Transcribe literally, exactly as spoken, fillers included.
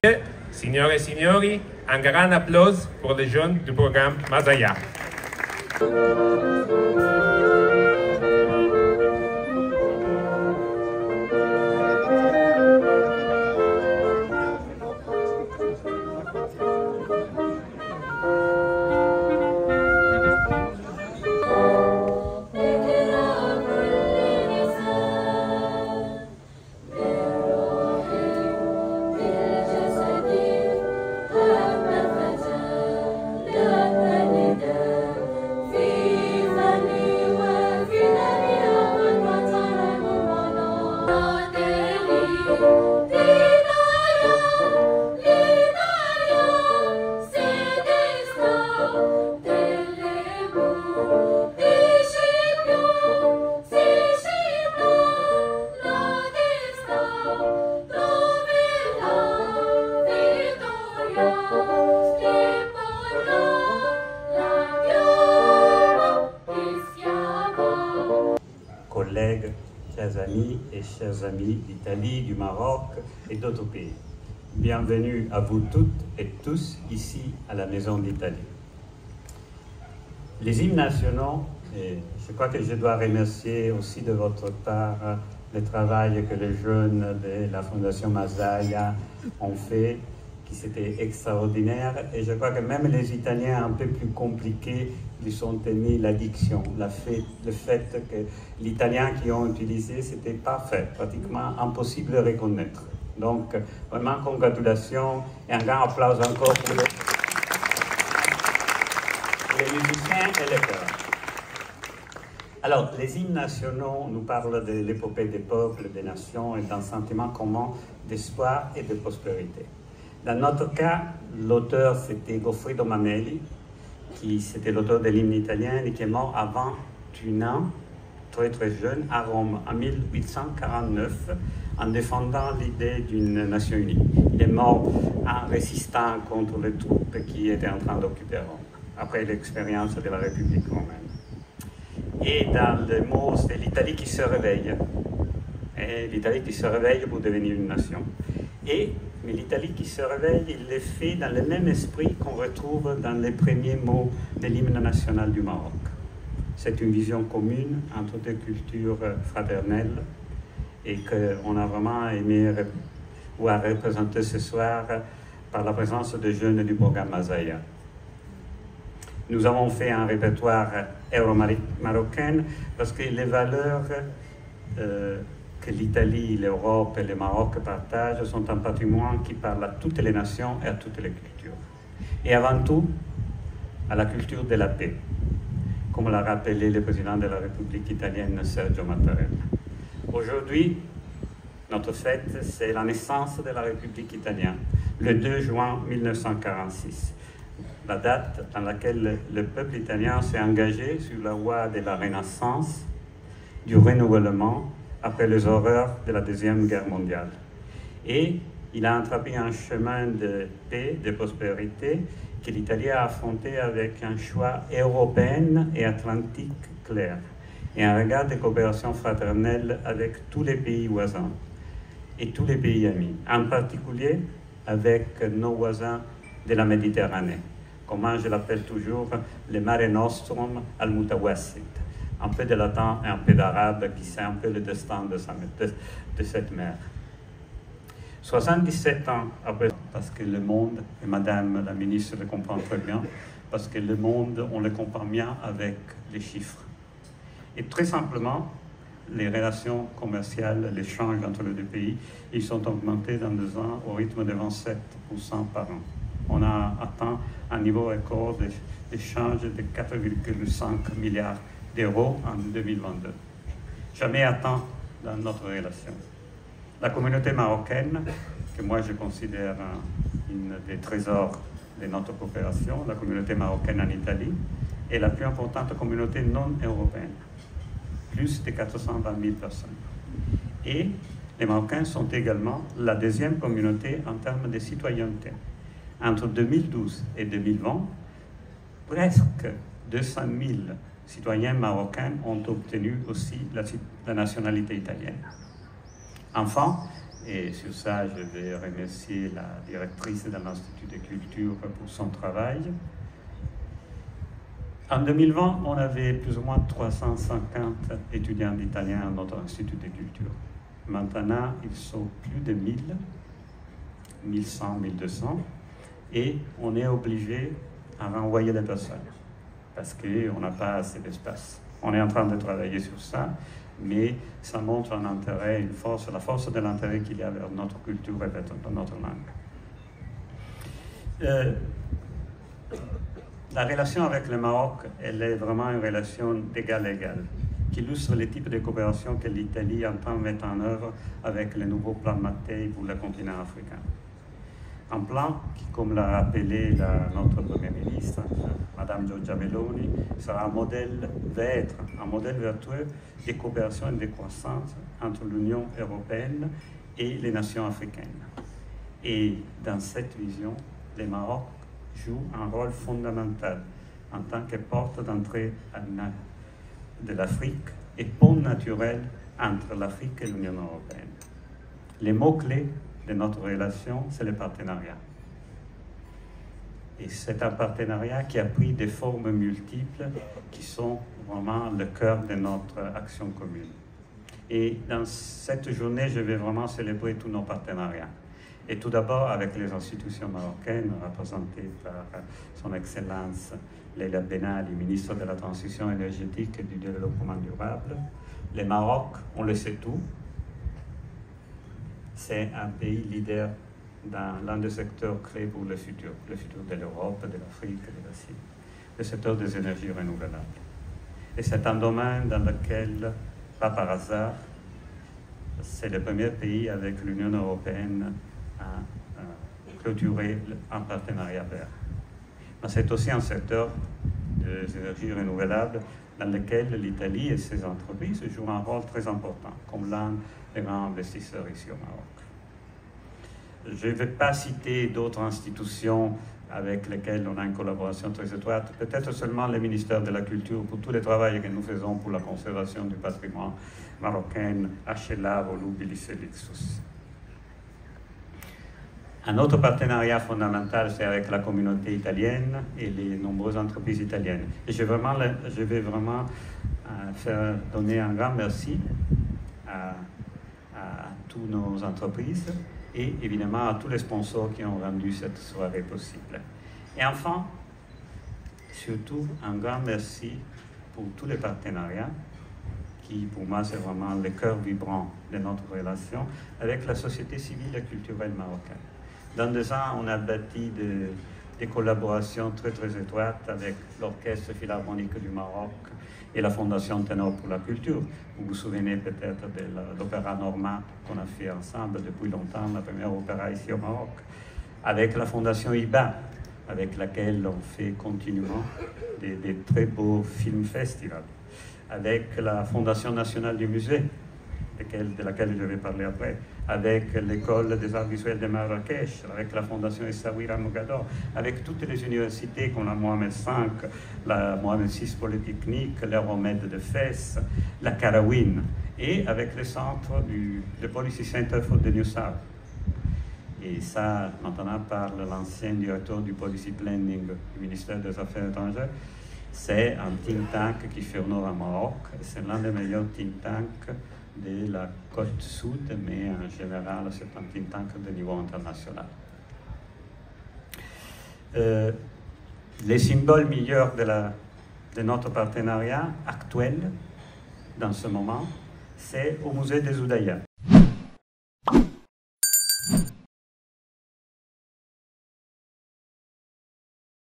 Signore et signori, un grand applause pour les jeunes du programme Masaya. Collègues, chers amis et chers amis d'Italie, du Maroc et d'autres pays. Bienvenue à vous toutes et tous ici à la Maison d'Italie. Les hymnes nationaux, et je crois que je dois remercier aussi de votre part le travail que les jeunes de la Fondation Masaya ont fait, qui c'était extraordinaire, et je crois que même les Italiens un peu plus compliqués ils ont aimé l'addiction, le fait que l'italien qu'ils ont utilisé c'était parfait, pratiquement impossible de reconnaître. Donc vraiment congratulations et un grand applause encore pour les, les musiciens et les chœurs. Alors, les hymnes nationaux nous parlent de l'épopée des peuples, des nations et d'un sentiment commun d'espoir et de prospérité. Dans notre cas, l'auteur c'était Goffredo Mameli, qui c'était l'auteur de l'hymne italien et qui est mort à vingt et un ans, très très jeune, à Rome, en mille huit cent quarante-neuf, en défendant l'idée d'une nation unie. Il est mort en résistant contre les troupes qui étaient en train d'occuper Rome, après l'expérience de la République romaine. Et dans le mot, c'est l'Italie qui se réveille. Et l'Italie qui se réveille pour devenir une nation. Et mais l'Italie qui se réveille, il le fait dans le même esprit qu'on retrouve dans les premiers mots de l'hymne national du Maroc. C'est une vision commune entre deux cultures fraternelles et qu'on a vraiment aimé voir représenter ce soir par la présence de jeunes du programme Masaya. Nous avons fait un répertoire euro-marocain parce que les valeurs euh, que l'Italie, l'Europe et le Maroc partagent sont un patrimoine qui parle à toutes les nations et à toutes les cultures. Et avant tout, à la culture de la paix, comme l'a rappelé le président de la République italienne, Sergio Mattarella. Aujourd'hui, notre fête, c'est la naissance de la République italienne, le deux juin mille neuf cent quarante-six, la date dans laquelle le peuple italien s'est engagé sur la voie de la Renaissance, du renouvellement, après les horreurs de la Deuxième Guerre mondiale. Et il a entrepris un chemin de paix, de prospérité, que l'Italie a affronté avec un choix européen et atlantique clair, et un regard de coopération fraternelle avec tous les pays voisins et tous les pays amis, en particulier avec nos voisins de la Méditerranée, comment je l'appelle toujours, le Mare Nostrum al Mutawassit. Un peu de latin et un peu d'arabe, qui c'est un peu le destin de, sa, de, de cette mer. soixante-dix-sept ans après, parce que le monde, et Madame la ministre le comprend très bien, parce que le monde, on le comprend bien avec les chiffres. Et très simplement, les relations commerciales, l'échange entre les deux pays, ils sont augmentés dans deux ans au rythme de vingt-sept pour cent par an. On a atteint un niveau record d'échange de quatre virgule cinq milliards d'euros en deux mille vingt-deux. Jamais atteint dans notre relation. La communauté marocaine, que moi je considère une des trésors de notre coopération, la communauté marocaine en Italie, est la plus importante communauté non européenne, plus de quatre cent vingt mille personnes. Et les Marocains sont également la deuxième communauté en termes de citoyenneté. Entre deux mille douze et deux mille vingt, presque deux cent mille citoyens marocains ont obtenu aussi la, la nationalité italienne. Enfin, Et sur ça, je vais remercier la directrice de l'Institut de culture pour son travail. En deux mille vingt, on avait plus ou moins trois cent cinquante étudiants d'italien à notre Institut de culture. Maintenant, ils sont plus de mille, mille cent, mille deux cents, et on est obligé à renvoyer les personnes parce qu'on n'a pas assez d'espace. On est en train de travailler sur ça, mais ça montre un intérêt, une force, la force de l'intérêt qu'il y a vers notre culture et vers notre langue. Euh, la relation avec le Maroc, elle est vraiment une relation d'égal à égal, qui illustre les types de coopération que l'Italie entend mettre en œuvre avec le nouveau plan Mattei pour le continent africain. Un plan qui, comme l'a rappelé la, notre Premier ministre, Madame Giorgia Meloni, sera un modèle, va être un modèle vertueux de coopération et de croissance entre l'Union européenne et les nations africaines. Et dans cette vision, le Maroc joue un rôle fondamental en tant que porte d'entrée de l'Afrique et pont naturel entre l'Afrique et l'Union européenne. Les mots-clés de notre relation, c'est le partenariat. Et c'est un partenariat qui a pris des formes multiples qui sont vraiment le cœur de notre action commune. Et dans cette journée, je vais vraiment célébrer tous nos partenariats. Et tout d'abord avec les institutions marocaines représentées par son Excellence Leila Benali, ministre de la Transition énergétique et du Développement durable. Le Maroc, on le sait tout, c'est un pays leader dans l'un des secteurs clés pour le futur, le futur de l'Europe, de l'Afrique et de l'Asie, le secteur des énergies renouvelables. Et c'est un domaine dans lequel, pas par hasard, c'est le premier pays avec l'Union européenne à, à clôturer un partenariat vert. Mais c'est aussi un secteur des énergies renouvelables dans lequel l'Italie et ses entreprises jouent un rôle très important, comme l'un des grands investisseurs ici au Maroc. Je ne vais pas citer d'autres institutions avec lesquelles on a une collaboration très étroite, peut-être seulement le ministère de la Culture pour tout le travail que nous faisons pour la conservation du patrimoine marocain, H L A, Volubilis et Lixus. Un autre partenariat fondamental, c'est avec la communauté italienne et les nombreuses entreprises italiennes. Et je vais vraiment, je vais vraiment euh, faire donner un grand merci à, à toutes nos entreprises et évidemment à tous les sponsors qui ont rendu cette soirée possible. Et enfin, surtout, un grand merci pour tous les partenariats qui, pour moi, c'est vraiment le cœur vibrant de notre relation avec la société civile et culturelle marocaine. Dans deux ans, on a bâti de, des collaborations très très étroites avec l'Orchestre Philharmonique du Maroc et la Fondation Ténor pour la Culture. Vous vous souvenez peut-être de l'opéra normand qu'on a fait ensemble depuis longtemps, la première opéra ici au Maroc, avec la Fondation I B A, avec laquelle on fait continuellement des, des très beaux film festivals, avec la Fondation nationale du musée, de laquelle je vais parler après, avec l'École des arts visuels de Marrakech, avec la Fondation Essaouira Mogador, avec toutes les universités comme la Mohamed cinq, la Mohamed six Polytechnique, l'Euromed de Fès, la Karawin, et avec le centre du le Policy Center for the New South. Et ça, maintenant, par l'ancien directeur du Policy Planning du ministère des Affaires étrangères, c'est un think tank qui fait honneur à Maroc, c'est l'un des meilleurs think tanks de la côte sud, mais en général, c'est un think tank de niveau international. Euh, les symboles meilleurs de, la, de notre partenariat actuel, dans ce moment, c'est au musée des Oudayas.